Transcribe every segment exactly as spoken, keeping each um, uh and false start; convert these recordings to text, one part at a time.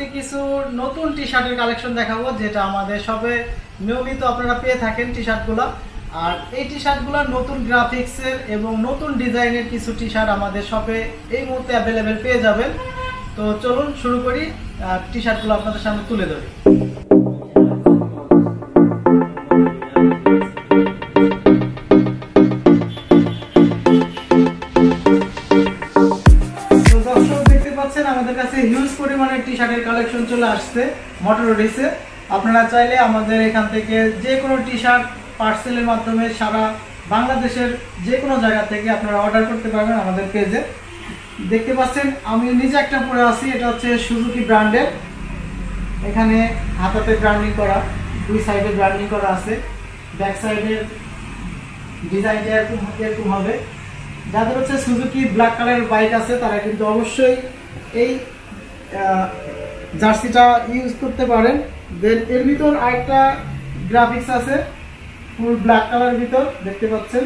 কিছু নতুন টি শার্টের কালেকশন দেখাবো, যেটা আমাদের শপে নিয়মিত আপনারা পেয়ে থাকেন টি শার্টগুলো। আর এই টি শার্টগুলো নতুন গ্রাফিক্সের এবং নতুন ডিজাইনের কিছু টি শার্ট আমাদের শপে এই মুহূর্তে অ্যাভেলেবেল পেয়ে যাবেন। তো চলুন শুরু করি, টি শার্টগুলো আপনাদের সামনে তুলে ধরি। আমাদের কাছে হিউজ পরিমাণের টি শার্টের কালেকশন চলে আসছে মোটরডিসে। আপনারা চাইলে আমাদের এখান থেকে যে কোনো টি শার্ট পার্সেলের মাধ্যমে সারা বাংলাদেশের যে কোনো জায়গা থেকে আপনারা অর্ডার করতে পারবেন আমাদের পেজে। দেখতে পাচ্ছেন আমি নিজে একটা পরে আছি, এটা হচ্ছে সুজুকি ব্র্যান্ডের। এখানে হাতাতে ব্র্যান্ডিং করা, দুই সাইডে ব্র্যান্ডিং করা আছে। ব্যাক সাইডের ডিজাইনটা এরকম এরকম হবে। যাদের হচ্ছে সুজুকি ব্ল্যাক কালারের বাইক আছে তারা কিন্তু অবশ্যই এই জার্সিটা ইউজ করতে পারেন। দেন এর ভিতর আরেকটা গ্রাফিক্স আছে ফুল ব্ল্যাক কালারের ভিতর, দেখতে পাচ্ছেন।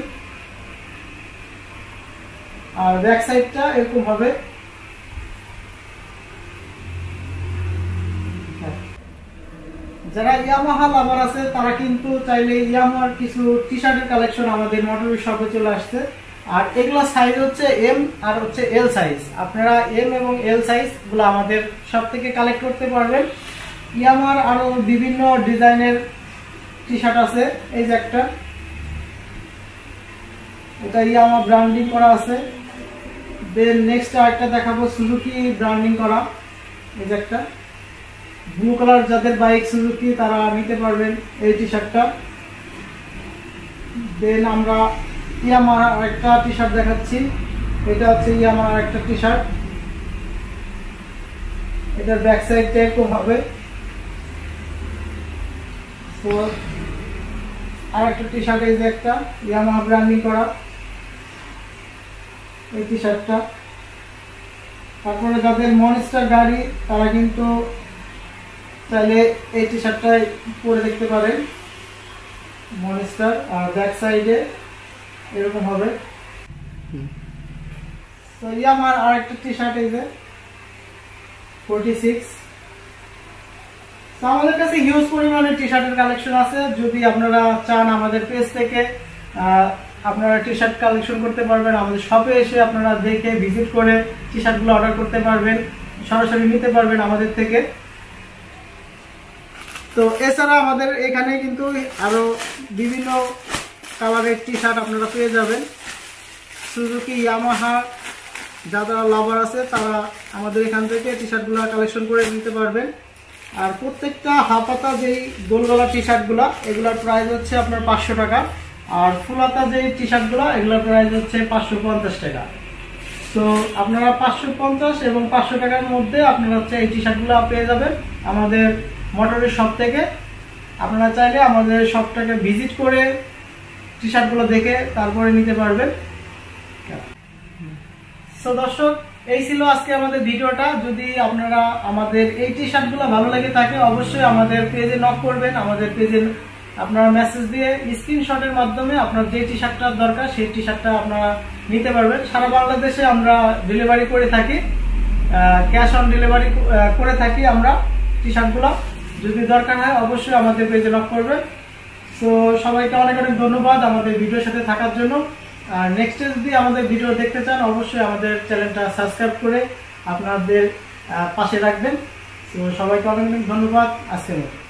আর ব্যাক সাইডটা এরকম হবে। যারা ইয়ামাহা লাভার আছে তারা কিন্তু চাইলে ইয়ামাহার কিছু টি শার্টের কালেকশন আমাদের মোটর শপে চলে আসছে। আর এগুলো সাইজ হচ্ছে এম আর হচ্ছে এল সাইজ। আপনারা এম এবং এল সাইজ গুলো আমাদের সব থেকে কালেক্ট করতে পারবেন। ইয়ামাহার আরো বিভিন্ন ডিজাইনের টি শার্ট আছে। এই যে একটা, এটা ইয়ামাহা ব্র্যান্ডিং করা আছে। দেন নেক্সট আরেকটা দেখাবো সুজুকি ব্র্যান্ডিং করা। এই যে একটা ব্লু কালার, যাদের বাইক সুজুকি তারা নিতে পারবেন এই টি শার্টটা। দেন আমরা ইয়ামাহা একটা টি শার্ট দেখাচ্ছি। এটা হচ্ছে ইয়ামাহা একটা টি শার্ট। এটার ব্যাক সাইডটা এরকম হবে। তো আর একটা টি শার্ট, এই যে একটা ইয়ামাহা ব্র্যান্ডিং করা এই টি শার্টটা। তারপরে যাদের মনস্টার গাড়ি তারা কিন্তু চাইলে এই টি শার্টটা পরে দেখতে পারেন, মনস্টার। আর ব্যাক সাইডে এরকম হবে। তো ইয়ামাহার আর একটা টি শার্ট, এই যে ফোরটি সিক্স। তো আমাদের কাছে হিউজ পরিমাণে টি শার্টের কালেকশন আছে। যদি আপনারা চান আমাদের পেজ থেকে আপনারা টি শার্ট কালেকশন করতে পারবেন। আমাদের শপে এসে আপনারা দেখে ভিজিট করে টি শার্টগুলো অর্ডার করতে পারবেন, সরাসরি নিতে পারবেন আমাদের থেকে। তো এছাড়া আমাদের এখানে কিন্তু আরো বিভিন্ন কালারের টি শার্ট আপনারা পেয়ে যাবেন। সুজুকি ইয়ামাহা যারা লাভার আছে তারা আমাদের এখান থেকে টি শার্টগুলো কালেকশন করে নিতে পারবেন। আর প্রত্যেকটা হাফাতা যেই গোলগলা টি শার্টগুলো এগুলোর প্রাইস হচ্ছে আপনার পাঁচশো টাকা। আর ফুলাতা যেই টি শার্টগুলো এগুলোর প্রাইস হচ্ছে পাঁচশো পঞ্চাশ টাকা। তো আপনারা পাঁচশো পঞ্চাশ এবং পাঁচশো টাকার মধ্যে আপনারা হচ্ছে এই টি শার্টগুলো পেয়ে যাবেন আমাদের মোটরের শপ থেকে। আপনারা চাইলে আমাদের শপটাকে ভিজিট করে টি শার্টগুলো দেখে তারপরে নিতে পারবেন। সো দর্শক, এই ছিল আজকে আমাদের ভিডিওটা। যদি আপনারা আমাদের এই টি শার্টগুলো ভালো লেগে থাকে অবশ্যই আমাদের পেজে নক করবেন। আমাদের পেজে আপনারা মেসেজ দিয়ে স্ক্রিনশটের মাধ্যমে আপনার যে টি শার্টটার দরকার সেই টি শার্টটা আপনারা নিতে পারবেন। সারা বাংলাদেশে আমরা ডেলিভারি করে থাকি, ক্যাশ অন ডেলিভারি করে থাকি আমরা টি শার্টগুলো। যদি দরকার হয় অবশ্যই আমাদের পেজে নক করবেন। তো সবাইকে অনেক অনেক ধন্যবাদ আমাদের ভিডিওর সাথে থাকার জন্য। আর নেক্সট যদি আমাদের ভিডিও দেখতে চান অবশ্যই আমাদের চ্যানেলটা সাবস্ক্রাইব করে আপনাদের পাশে রাখবেন। তো সবাইকে অনেক অনেক ধন্যবাদ। আজকের মতো।